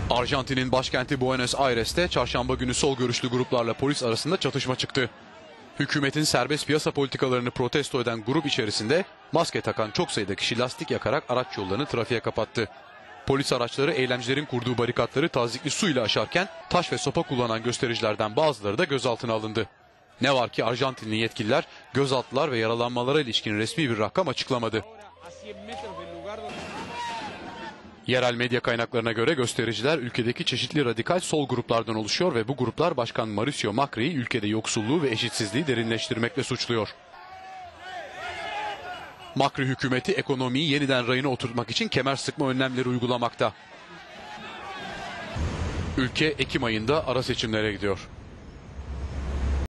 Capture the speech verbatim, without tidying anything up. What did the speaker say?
Arjantin'in başkenti Buenos Aires'te çarşamba günü sol görüşlü gruplarla polis arasında çatışma çıktı. Hükümetin serbest piyasa politikalarını protesto eden grup içerisinde maske takan çok sayıda kişi lastik yakarak araç yollarını trafiğe kapattı. Polis araçları eylemcilerin kurduğu barikatları tazyikli su ile aşarken taş ve sopa kullanan göstericilerden bazıları da gözaltına alındı. Ne var ki Arjantinli yetkililer gözaltılar ve yaralanmalara ilişkin resmi bir rakam açıklamadı. Yerel medya kaynaklarına göre göstericiler ülkedeki çeşitli radikal sol gruplardan oluşuyor ve bu gruplar Başkan Mauricio Macri'yi ülkede yoksulluğu ve eşitsizliği derinleştirmekle suçluyor. Macri hükümeti ekonomiyi yeniden rayına oturtmak için kemer sıkma önlemleri uygulamakta. Ülke Ekim ayında ara seçimlere gidiyor.